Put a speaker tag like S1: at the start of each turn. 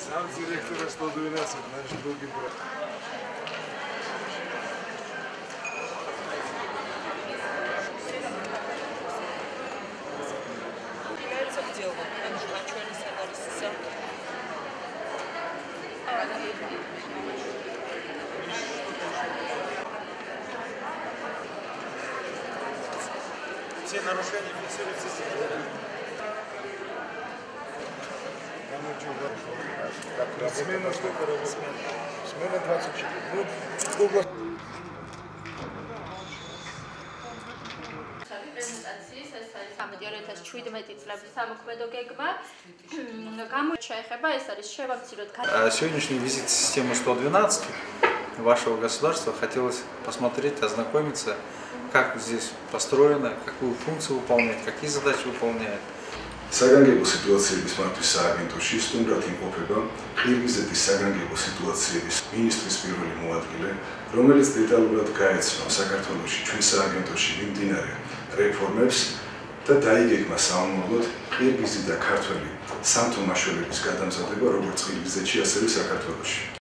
S1: Сам директора 112, наш другий брат.
S2: Является к делу. Начальник сценариста.
S1: Все нарушения фиксируются сегодня. Смена сколько работает? Смена 24. Ну, долго.
S3: ამიტომ 2017 წლების სამოქმედო გეგმა გამოჩეხება, ეს არის შევამციროთ.
S4: Сегодняшний визит в систему 112 вашего государства хотелось посмотреть, ознакомиться, как здесь построено, какую функцию выполняет, какие задачи выполняет.
S5: საგანგებო სიტუაციების მართვის სააგენტოში სტუმრად იმყოფება ყირგიზეთის საგანგებო სიტუაციების მინისტრის პირველი მოადგილე, რომელიც დეტალურად გაეცნო საქართველოში ჩვენ სააგენტოში მიმდინარე რეფორმებს და დაიგეგმა საომრობლოდ ყირგიზი და ქართველი სამთო მაშველების გადამზადება როგორც ყირგიზეთში, ასევე საქართველოში.